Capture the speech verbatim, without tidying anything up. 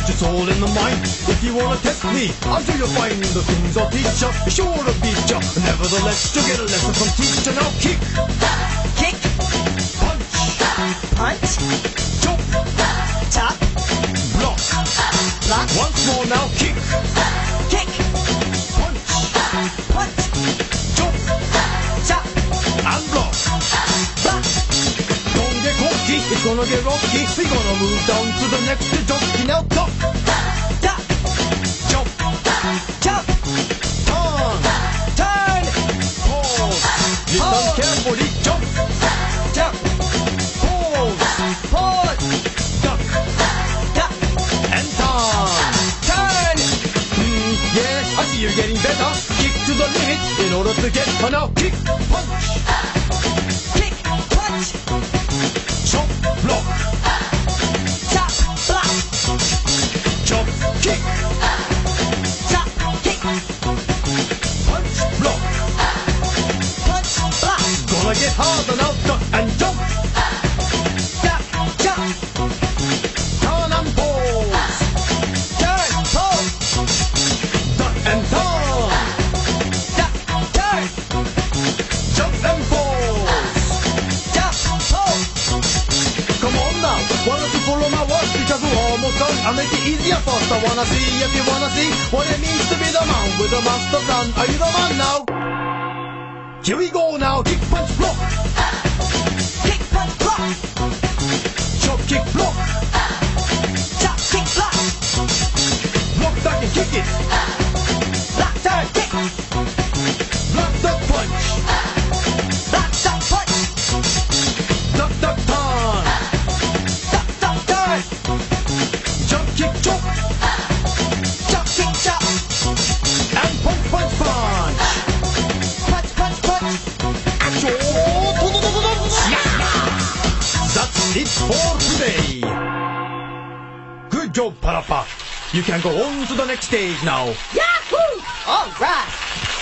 it's all in the mind. If you wanna test me, I'm sure you'll find the things I'll teach ya. Be sure to beat ya. Nevertheless, you'll get a lesson from teacher. Now kick, Kick, punch, punch, chop, chop, block. block, Once more now, kick, kick, punch, punch, chop, chop, and block. block. Don't get cocky, it's gonna get rocky. We're gonna move down to the next jockey. Now top, Duck, jump, jump, turn, turn, pause. Listen Pause. carefully, jump, jump, pause, pause, duck, duck, and turn. turn. Hmm, yeah, I see you're getting better. Kick to the limit in order to get her now. Kick, punch, Kick, punch, chop, block, chop, block, chop, kick, chop, kick, punch, block. punch, block, Gonna get harder now. Duck and jump, duck, jump, turn and pause. turn, pause, Duck and turn, duck, turn, jump and pause. jump, pause. Come on now, why don't you follow my words? Because we're almost done. I'll make it easier first. I wanna see if you wanna see what it means to be the man with the master plan. Are you the man now? Here we go now. Kick, punch, block. Kick, punch, block, Chop, kick, block. chop, kick, block, Block, duck, and kick it. block, turn, kick, Block, duck, punch. block, duck, punch, Duck, duck, turn. duck, duck, turn, Jump, kick, chop. chop, kick, chop, And punch, punch, punch. punch, punch, punch. That's it for today. Good job, Parappa. You can go on to the next stage now. Yahoo! All right.